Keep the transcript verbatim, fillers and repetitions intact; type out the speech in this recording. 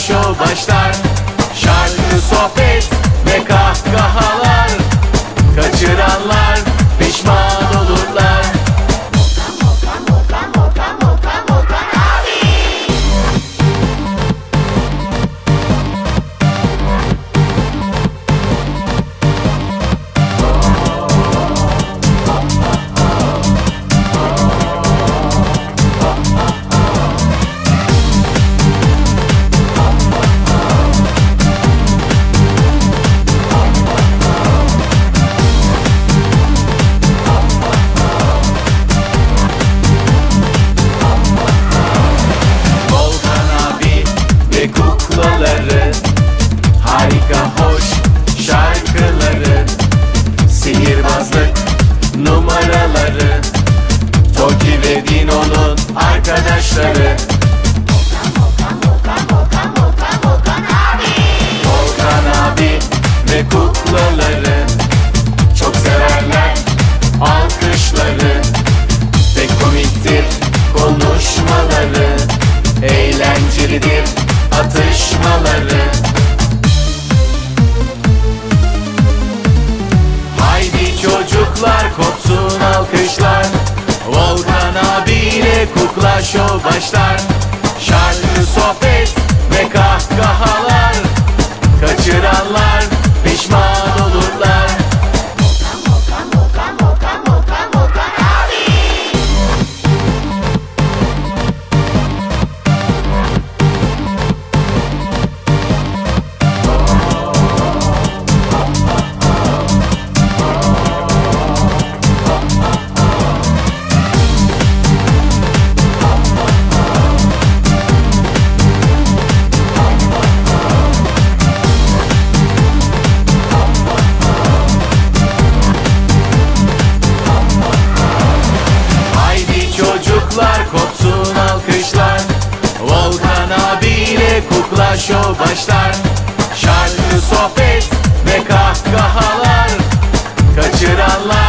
şov başlar. Şarkı, sohbet ve kahkahalar, kaçıranlar pişman olurlar. Volkan, Volkan, Volkan, Volkan, Volkan abi. Kuklaları, harika hoş şarkıları, sihirbazlık numaraları, Toki ve Dino'nun arkadaşları. Volkan, Volkan, Volkan, Volkan, Volkan abi. Volkan abi ve kuklaları çok severler alkışları. Pek komiktir konuşmaları, eğlencelidir atışmaları. Haydi çocuklar, kopsun alkışlar. Volkan abiyle kukla şov başlar. Şarkı, sohbet ve kahkahalar, kaçıranlar pişman olurlar. Volkan, Volkan, Volkan, Volkan, Volkan abi. Kopsun alkışlar. Volkan abiyle kukla şov başlar. Şarkı, sohbet ve kahkahalar, kaçıranlar